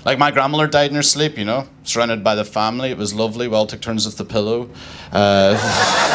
Like my grandmother died in her sleep, you know, surrounded by the family. It was lovely. We all took turns with the pillow.